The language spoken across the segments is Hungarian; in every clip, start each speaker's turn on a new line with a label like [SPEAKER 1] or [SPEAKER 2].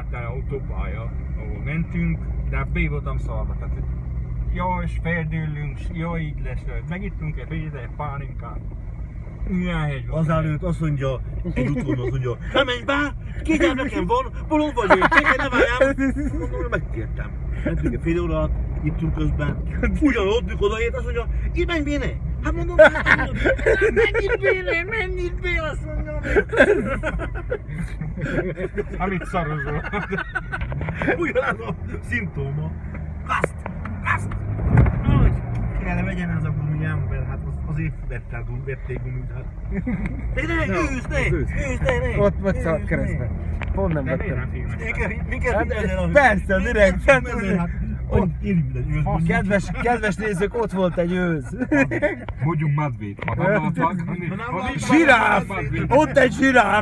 [SPEAKER 1] egyáltalán autópálya, ahol mentünk, de be voltam szarva. Tehát, jaj, és feldőlünk, jaj, így lesz. Megittunk egy vízre, egy pálinkát. Milyen hegy van.
[SPEAKER 2] Azelőtt azt mondja, egy úton azt mondja, nem menj be, két nekem van, bolond vagy én, tényleg ne várjál. Mondom, megkértem. Mentünk egy fél óra alatt, ittunk közben, ugyanott, mikor odaért, azt mondja, így menj béne. Hát mondom, menj itt béne, azt mondja.
[SPEAKER 1] Amit szarozol.
[SPEAKER 2] Ugyanaz a szimptóma. Azt! Hogy kell vegyen ez a gumi ember, hát azért vették gumit, hát. Ne, ősz, ne!
[SPEAKER 3] Ott vagy szart keresztbe. Pont nem vettem.
[SPEAKER 2] Minket
[SPEAKER 3] Persze, direkt fent.
[SPEAKER 2] Ott írjuk,
[SPEAKER 3] Kedves nézők, ott volt egy őz.
[SPEAKER 1] Mondjunk medvét, ha nem adnak.
[SPEAKER 3] Zsiráf! Ott egy zsiráf!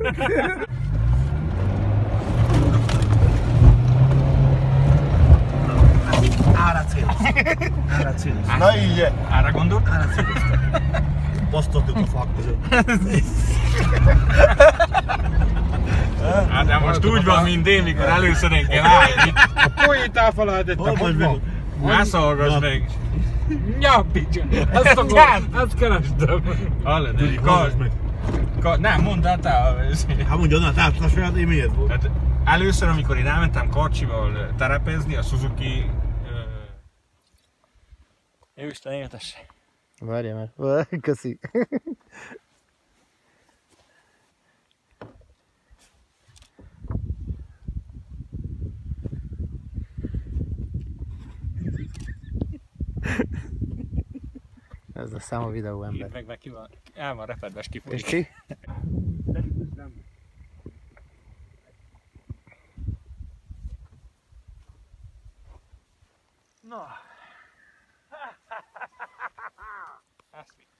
[SPEAKER 2] Áracéloztak.
[SPEAKER 3] Na így!
[SPEAKER 1] Ára gondolt?
[SPEAKER 2] Áracéloztak. Basztottuk a fák között.
[SPEAKER 1] Hát de most úgy van, mint én, mikor először kell állni. A poétál falát
[SPEAKER 2] Hol vagy meg?
[SPEAKER 1] Ne szolgass meg! Ja, picsa! Ezt kerestem!
[SPEAKER 2] Hallgass meg.
[SPEAKER 1] Nem, mondd el te!
[SPEAKER 2] Hát mondja, na, tehát a saját én miért volt?
[SPEAKER 1] Tehát először, amikor én elmentem karcsival terepezni, a Suzuki... Jóisten éltesse!
[SPEAKER 3] Várja meg. Köszi. Ez a szám a videó ember.
[SPEAKER 1] Itt meg ki van, el van repedve, és kifolyik.
[SPEAKER 3] És ki?
[SPEAKER 1] Na. Ezt mi?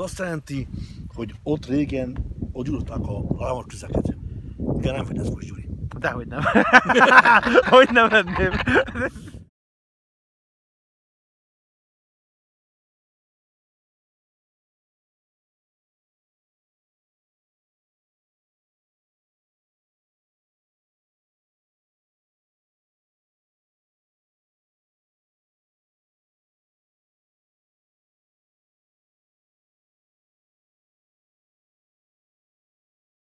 [SPEAKER 2] azt jelenti, hogy ott régen ott gyúrták a lámos tüzeket. Igen, nem fedez most, Gyuri.
[SPEAKER 3] Dehogy nem. Hogy nem venném.